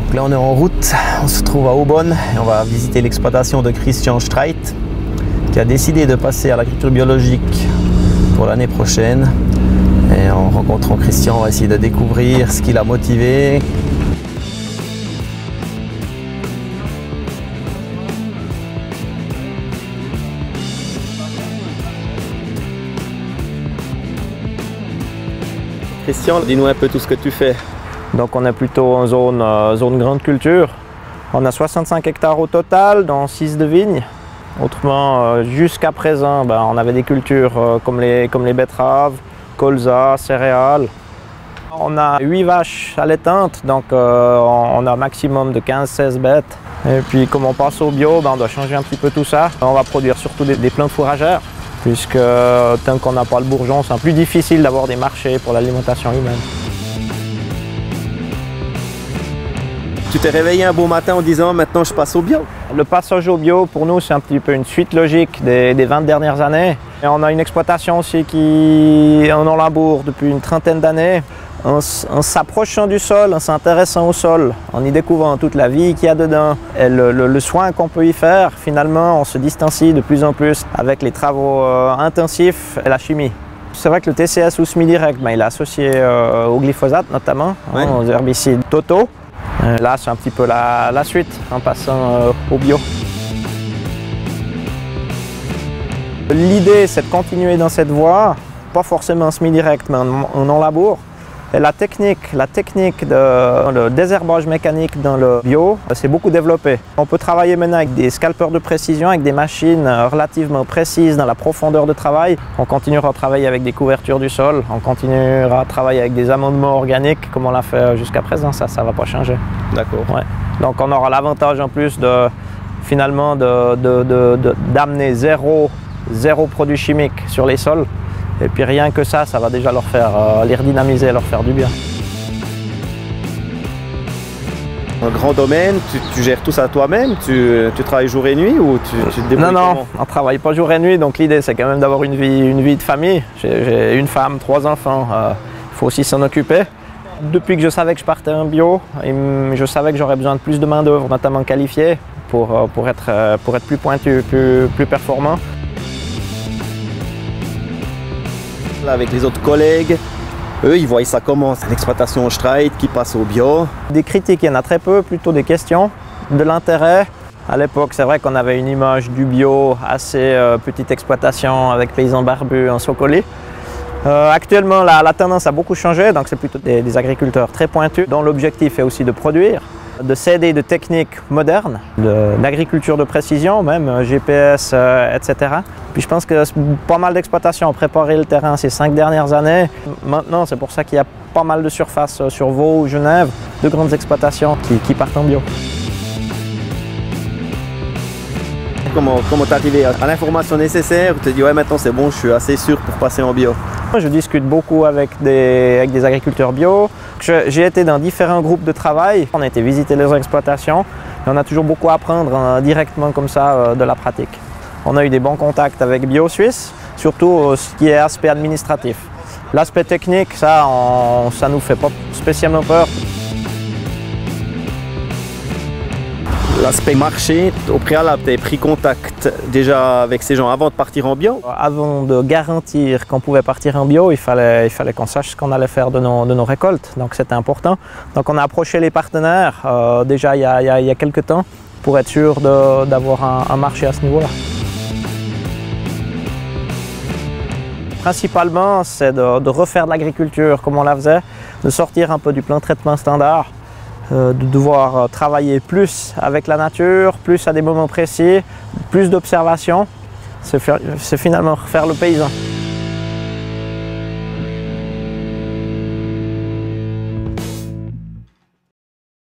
Donc là on est en route, on se trouve à Aubonne et on va visiter l'exploitation de Christian Streit qui a décidé de passer à l'agriculture biologique pour l'année prochaine. Et en rencontrant Christian, on va essayer de découvrir ce qui l'a motivé. Christian, dis-nous un peu tout ce que tu fais. Donc on est plutôt en zone grande culture. On a 65 hectares au total, dans 6 de vignes. Autrement, jusqu'à présent, on avait des cultures comme les betteraves, colza, céréales. On a 8 vaches allaitantes, donc on a un maximum de 15-16 bêtes. Et puis comme on passe au bio, on doit changer un petit peu tout ça. On va produire surtout des plantes fourragères, puisque tant qu'on n'a pas le bourgeon, c'est plus difficile d'avoir des marchés pour l'alimentation humaine. Tu t'es réveillé un beau matin en disant maintenant je passe au bio. Le passage au bio pour nous c'est un petit peu une suite logique des 20 dernières années. Et on a une exploitation aussi qui en laboure depuis une trentaine d'années. En s'approchant du sol, en s'intéressant au sol, en y découvrant toute la vie qu'il y a dedans et le soin qu'on peut y faire, finalement on se distancie de plus en plus avec les travaux intensifs et la chimie. C'est vrai que le TCS ou SemiDirect, il est associé au glyphosate notamment, ouais. Aux herbicides totaux. Là, c'est un petit peu la suite en passant au bio. L'idée, c'est de continuer dans cette voie, pas forcément en SemiDirect, mais en labour. Et la technique de désherbage mécanique dans le bio, c'est beaucoup développé. On peut travailler maintenant avec des scalpeurs de précision, avec des machines relativement précises dans la profondeur de travail. On continuera à travailler avec des couvertures du sol, on continuera à travailler avec des amendements organiques comme on l'a fait jusqu'à présent, ça ne va pas changer. D'accord. Ouais. Donc on aura l'avantage en plus finalement d'amener zéro produit chimique sur les sols. Et puis rien que ça va déjà leur faire les redynamiser, leur faire du bien. Un grand domaine, tu gères tout ça toi-même, tu travailles jour et nuit ou tu te débrouilles? Non, on ne travaille pas jour et nuit, donc l'idée c'est quand même d'avoir une vie de famille. J'ai une femme, 3 enfants, il faut aussi s'en occuper. Depuis que je savais que je partais en bio, je savais que j'aurais besoin de plus de main d'œuvre, notamment qualifiée, pour être plus pointu, plus performant. Avec les autres collègues, eux ils voient ça comment? C'est l'exploitation Streit qui passe au bio. Des critiques, il y en a très peu, plutôt des questions, de l'intérêt. À l'époque, c'est vrai qu'on avait une image du bio assez petite exploitation avec paysans barbus en socolis. Actuellement, la tendance a beaucoup changé, donc c'est plutôt des agriculteurs très pointus, dont l'objectif est aussi de produire, de s'aider de techniques modernes, d'agriculture de précision, même GPS, etc. Puis je pense que pas mal d'exploitations ont préparé le terrain ces 5 dernières années. Maintenant, c'est pour ça qu'il y a pas mal de surface sur Vaud ou Genève, de grandes exploitations qui partent en bio. Comment t'es arrivé à l'information nécessaire? Tu te dis ouais maintenant c'est bon, je suis assez sûr pour passer en bio? Je discute beaucoup avec des agriculteurs bio. J'ai été dans différents groupes de travail. On a été visiter les exploitations et on a toujours beaucoup à apprendre directement comme ça de la pratique. On a eu des bons contacts avec Bio Suisse, surtout ce qui est aspect administratif. L'aspect technique, ça nous fait pas spécialement peur. L'aspect marché, au préalable, tu avais pris contact déjà avec ces gens avant de partir en bio? Avant de garantir qu'on pouvait partir en bio, il fallait qu'on sache ce qu'on allait faire de nos récoltes, donc c'était important. Donc on a approché les partenaires déjà il y a quelques temps pour être sûr d'avoir un marché à ce niveau-là. Principalement, c'est de refaire de l'agriculture comme on la faisait, de sortir un peu du plan de traitement standard, de devoir travailler plus avec la nature, plus à des moments précis, plus d'observation. C'est finalement refaire le paysan.